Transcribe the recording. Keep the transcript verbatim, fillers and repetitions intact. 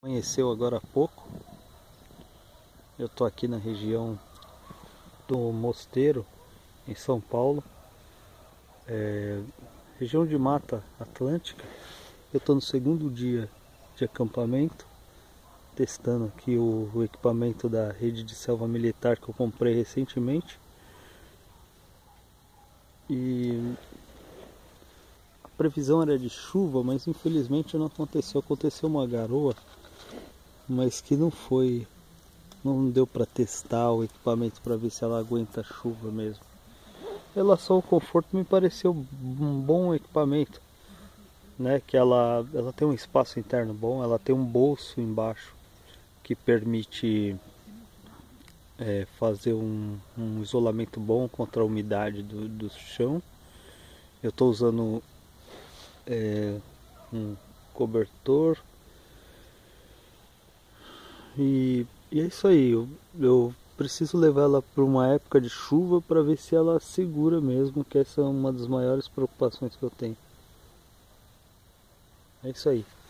Amanheceu agora há pouco. Eu tô aqui na região do Mosteiro, em São Paulo, é, região de Mata Atlântica. Eu tô no segundo dia de acampamento, testando aqui o, o equipamento da rede de selva militar que eu comprei recentemente. E a previsão era de chuva, mas infelizmente não aconteceu. Aconteceu uma garoa, mas que não foi, não deu para testar o equipamento para ver se ela aguenta chuva mesmo. Em relação ao conforto, me pareceu um bom equipamento, né? Que ela, ela tem um espaço interno bom, ela tem um bolso embaixo que permite é, fazer um, um isolamento bom contra a umidade do, do chão. Eu estou usando é, um cobertor e, e é isso aí. Eu, eu preciso levar ela para uma época de chuva para ver se ela segura mesmo, que essa é uma das maiores preocupações que eu tenho. É isso aí.